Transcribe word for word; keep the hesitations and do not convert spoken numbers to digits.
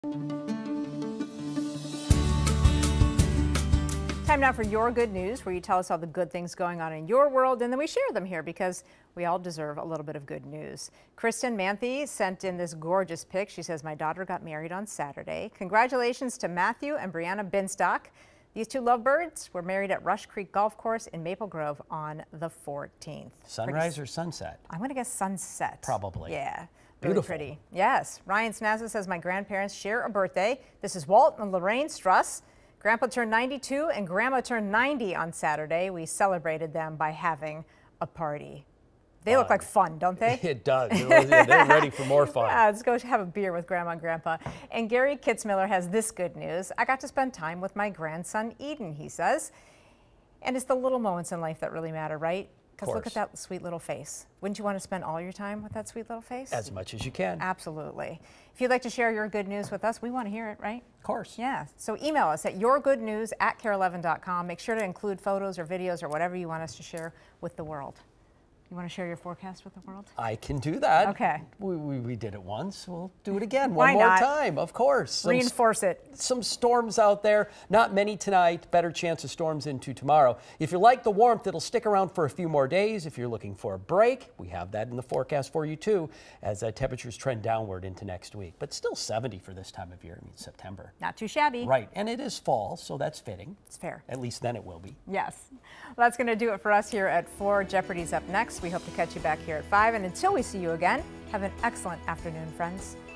Time now for Your Good News, where you tell us all the good things going on in your world, and then we share them here because we all deserve a little bit of good news. Kristen Manthey sent in this gorgeous pic. She says, my daughter got married on Saturday. Congratulations to Matthew and Brianna Binstock. These two lovebirds were married at Rush Creek Golf Course in Maple Grove on the fourteenth. Sunrise or sunset? I'm going to guess sunset. Probably. Yeah. Really Beautiful. pretty. Yes. Ryan Snaza says, my grandparents share a birthday. This is Walt and Lorraine Struss. Grandpa turned ninety-two and Grandma turned ninety on Saturday. We celebrated them by having a party. They Fun. look like fun, don't they? It does. They're ready for more fun. Yeah, let's go have a beer with Grandma and Grandpa. And Gary Kitzmiller has this good news. I got to spend time with my grandson, Eden, he says. And it's the little moments in life that really matter, right? Because look at that sweet little face. Wouldn't you want to spend all your time with that sweet little face? As much as you can. Absolutely. If you'd like to share your good news with us, we want to hear it, right? Of course. Yeah. So email us at yourgoodnews at care eleven dot com. Make sure to include photos or videos or whatever you want us to share with the world. You want to share your forecast with the world? I can do that. Okay. We, we, we did it once. We'll do it again Why one more not? time, of course. Some, Reinforce it. Some storms out there. Not many tonight. Better chance of storms into tomorrow. If you like the warmth, it'll stick around for a few more days. If you're looking for a break, we have that in the forecast for you too, as uh, temperatures trend downward into next week. But still seventy for this time of year. I mean, September. Not too shabby. Right. And it is fall, so that's fitting. It's fair. At least then it will be. Yes. Well, that's going to do it for us here at four. Jeopardy's up next. We hope to catch you back here at five. And until we see you again, have an excellent afternoon, friends.